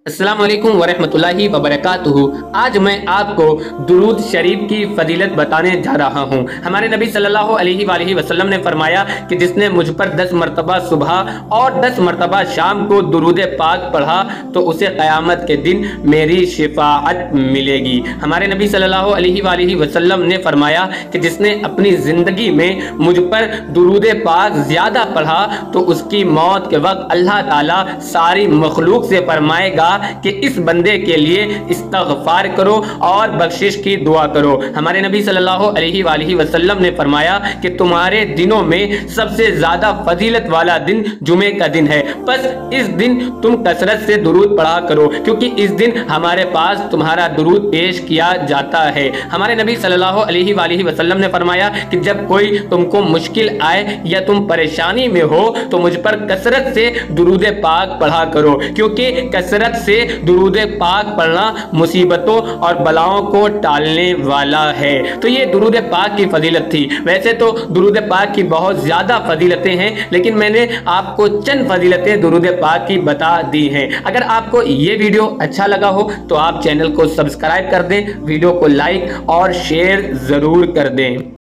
अस्सलाम वालेकुम वरहमतुल्लाहि वबरकातुहू। आज मैं आपको दुरूद शरीफ की फजीलत बताने जा रहा हूँ। हमारे नबी सल्लल्लाहु अलैहि वसल्लम ने फरमाया कि जिसने मुझ पर 10 मरतबा सुबह और 10 मरतबा शाम को दुरूद पाक पढ़ा तो उसे क़यामत के दिन मेरी शिफाअत मिलेगी। हमारे नबी सल्लल्लाहु अलैहि वसल्लम ने फरमाया कि जिसने अपनी ज़िंदगी में मुझ पर दुरूद पाक ज़्यादा पढ़ा तो उसकी मौत के वक्त अल्लाह ताला सारी मखलूक से फरमाएगा कि इस बंदे के लिए इस्तग़फ़ार करो और बख्शिश की दुआ करो। हमारे नबी सल्लल्लाहु अलैहि वसल्लम ने फरमाया कि तुम्हारे दिनों में सबसे ज़्यादा फजीलत वाला दिन जुमे का दिन है, बस इस दिन तुम कसरत से दुरूद पढ़ा करो क्योंकि इस दिन हमारे पास तुम्हारा दुरूद पेश किया जाता है। हमारे नबी सल्लल्लाहु अलैहि वसल्लम ने फरमाया कि जब कोई तुमको मुश्किल आए या तुम परेशानी में हो तो मुझ पर कसरत से दुरूद पाक पढ़ा करो क्योंकि कसरत से दुरूद पाक पढ़ना मुसीबतों और बलाओं को टालने वाला है। तो ये दुरूद पाक की फजीलत थी। वैसे तो दुरूद पाक की बहुत ज़्यादा फजीलतें हैं, लेकिन मैंने आपको चंद फजीलतें दुरूद पाक की बता दी हैं। अगर आपको ये वीडियो अच्छा लगा हो तो आप चैनल को सब्सक्राइब कर दें, वीडियो को लाइक और शेयर ज़रूर कर दें।